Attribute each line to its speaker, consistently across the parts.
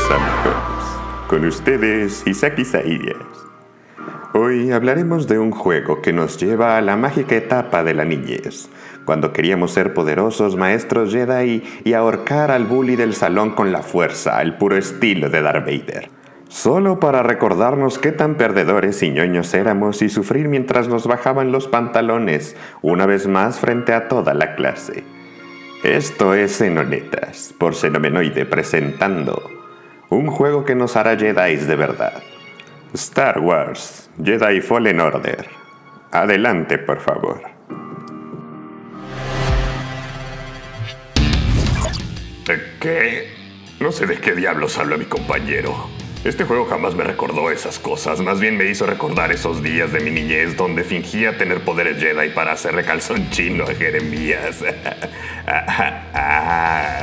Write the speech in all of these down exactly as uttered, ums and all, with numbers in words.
Speaker 1: amigos, con ustedes Isaac Isaías. Hoy hablaremos de un juego que nos lleva a la mágica etapa de la niñez, cuando queríamos ser poderosos maestros Jedi y ahorcar al bully del salón con la fuerza, al puro estilo de Darth Vader. Solo para recordarnos qué tan perdedores y ñoños éramos y sufrir mientras nos bajaban los pantalones, una vez más frente a toda la clase. Esto es Xenonetas, por Xenomenoide presentando un juego que nos hará Jedis de verdad. Star Wars Jedi Fallen Order. Adelante, por favor.
Speaker 2: ¿Qué? No sé de qué diablos habla mi compañero. Este juego jamás me recordó esas cosas, más bien me hizo recordar esos días de mi niñez donde fingía tener poderes Jedi para hacerle calzón chino a Jeremías. ah,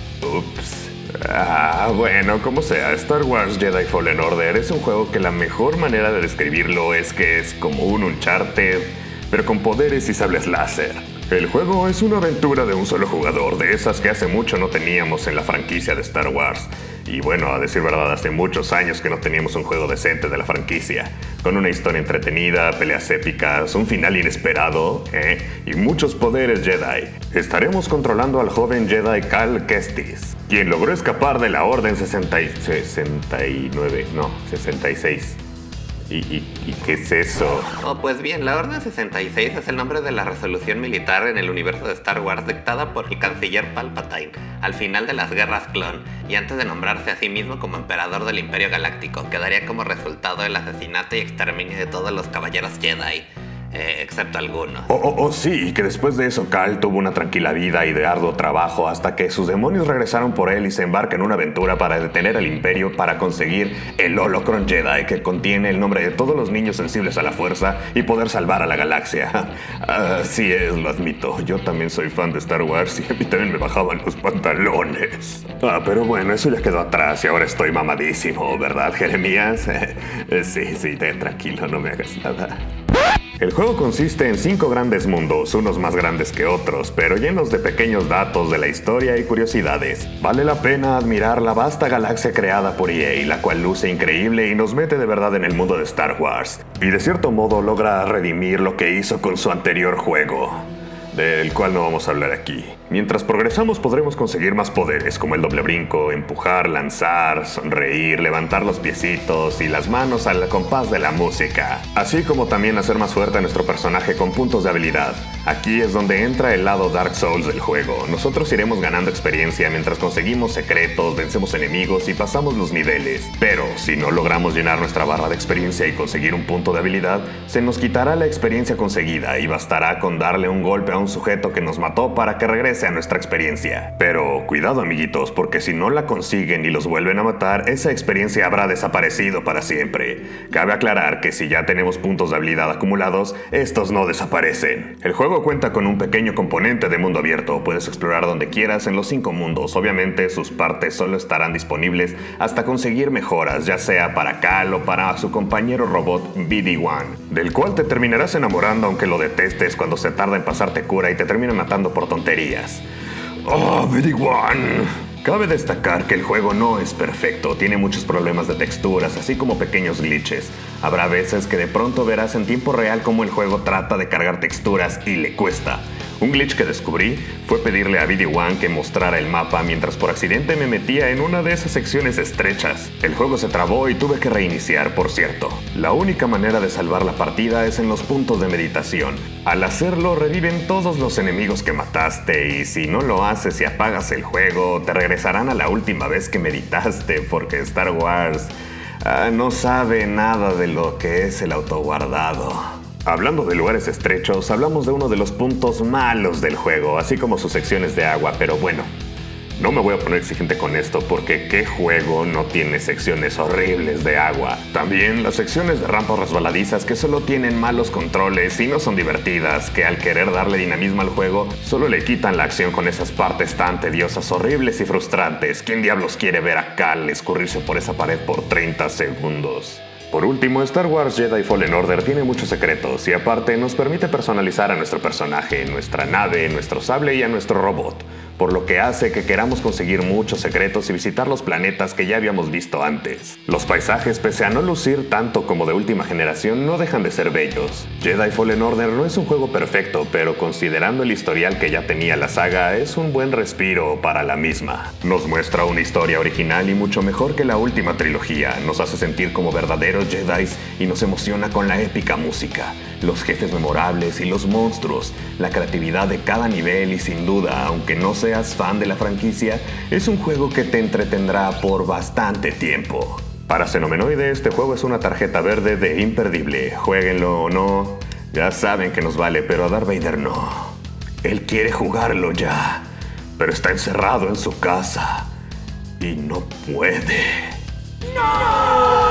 Speaker 2: ups. Ah, bueno, como sea, Star Wars Jedi Fallen Order es un juego que la mejor manera de describirlo es que es como un Uncharted, pero con poderes y sables láser. El juego es una aventura de un solo jugador, de esas que hace mucho no teníamos en la franquicia de Star Wars. Y bueno, a decir verdad, hace muchos años que no teníamos un juego decente de la franquicia, con una historia entretenida, peleas épicas, un final inesperado, ¿eh? y muchos poderes Jedi. Estaremos controlando al joven Jedi Cal Kestis, quien logró escapar de la Orden sesenta y, sesenta y nueve, no, sesenta y seis. ¿Y, y, ¿Y qué es eso?
Speaker 3: Oh, pues bien, la Orden sesenta y seis es el nombre de la resolución militar en el universo de Star Wars dictada por el canciller Palpatine al final de las guerras clon y antes de nombrarse a sí mismo como emperador del Imperio Galáctico, que daría como resultado el asesinato y exterminio de todos los caballeros Jedi. Eh, excepto algunos.
Speaker 2: Oh, oh, oh, sí, y que después de eso Cal tuvo una tranquila vida y de arduo trabajo hasta que sus demonios regresaron por él y se embarca en una aventura para detener al Imperio para conseguir el Holocron Jedi, que contiene el nombre de todos los niños sensibles a la fuerza y poder salvar a la galaxia. Así es, lo admito. Yo también soy fan de Star Wars y a mí también me bajaban los pantalones. Ah, pero bueno, eso ya quedó atrás y ahora estoy mamadísimo, ¿verdad, Jeremías? sí, sí, te, tranquilo, no me hagas nada. El juego consiste en cinco grandes mundos, unos más grandes que otros, pero llenos de pequeños datos de la historia y curiosidades. Vale la pena admirar la vasta galaxia creada por E A, la cual luce increíble y nos mete de verdad en el mundo de Star Wars. Y de cierto modo logra redimir lo que hizo con su anterior juego, del cual no vamos a hablar aquí. Mientras progresamos podremos conseguir más poderes como el doble brinco, empujar, lanzar, sonreír, levantar los piecitos y las manos al compás de la música. Así como también hacer más fuerte a nuestro personaje con puntos de habilidad. Aquí es donde entra el lado Dark Souls del juego. Nosotros iremos ganando experiencia mientras conseguimos secretos, vencemos enemigos y pasamos los niveles. Pero si no logramos llenar nuestra barra de experiencia y conseguir un punto de habilidad, se nos quitará la experiencia conseguida y bastará con darle un golpe a un sujeto que nos mató para que regrese a nuestra experiencia. Pero cuidado, amiguitos, porque si no la consiguen y los vuelven a matar, esa experiencia habrá desaparecido para siempre. Cabe aclarar que si ya tenemos puntos de habilidad acumulados, estos no desaparecen. El juego cuenta con un pequeño componente de mundo abierto. Puedes explorar donde quieras en los cinco mundos. Obviamente sus partes solo estarán disponibles hasta conseguir mejoras, ya sea para Cal o para su compañero robot B D uno, del cual te terminarás enamorando aunque lo detestes cuando se tarda en pasarte cura y te termina matando por tonterías. ¡Oh, B D uno! Cabe destacar que el juego no es perfecto, tiene muchos problemas de texturas, así como pequeños glitches. Habrá veces que de pronto verás en tiempo real cómo el juego trata de cargar texturas y le cuesta. Un glitch que descubrí fue pedirle a B D uno que mostrara el mapa mientras por accidente me metía en una de esas secciones estrechas. El juego se trabó y tuve que reiniciar, por cierto. La única manera de salvar la partida es en los puntos de meditación. Al hacerlo reviven todos los enemigos que mataste y si no lo haces y apagas el juego, te regresarán a la última vez que meditaste porque Star Wars uh, no sabe nada de lo que es el autoguardado. Hablando de lugares estrechos, hablamos de uno de los puntos malos del juego, así como sus secciones de agua, pero bueno, no me voy a poner exigente con esto porque ¿qué juego no tiene secciones horribles de agua? También las secciones de rampas resbaladizas que solo tienen malos controles y no son divertidas, que al querer darle dinamismo al juego, solo le quitan la acción con esas partes tan tediosas, horribles y frustrantes. ¿Quién diablos quiere ver a Cal escurrirse por esa pared por treinta segundos? Por último, Star Wars Jedi Fallen Order tiene muchos secretos y aparte nos permite personalizar a nuestro personaje, nuestra nave, nuestro sable y a nuestro robot, por lo que hace que queramos conseguir muchos secretos y visitar los planetas que ya habíamos visto antes. Los paisajes, pese a no lucir tanto como de última generación, no dejan de ser bellos. Jedi Fallen Order no es un juego perfecto, pero considerando el historial que ya tenía la saga, es un buen respiro para la misma. Nos muestra una historia original y mucho mejor que la última trilogía, nos hace sentir como verdaderos Jedi y nos emociona con la épica música, los jefes memorables y los monstruos, la creatividad de cada nivel y sin duda, aunque no seas fan de la franquicia, es un juego que te entretendrá por bastante tiempo. Para Xenomenoide, este juego es una tarjeta verde de imperdible. Jueguenlo o no, ya saben que nos vale, pero a Darth Vader no. Él quiere jugarlo ya, pero está encerrado en su casa y no puede. ¡No!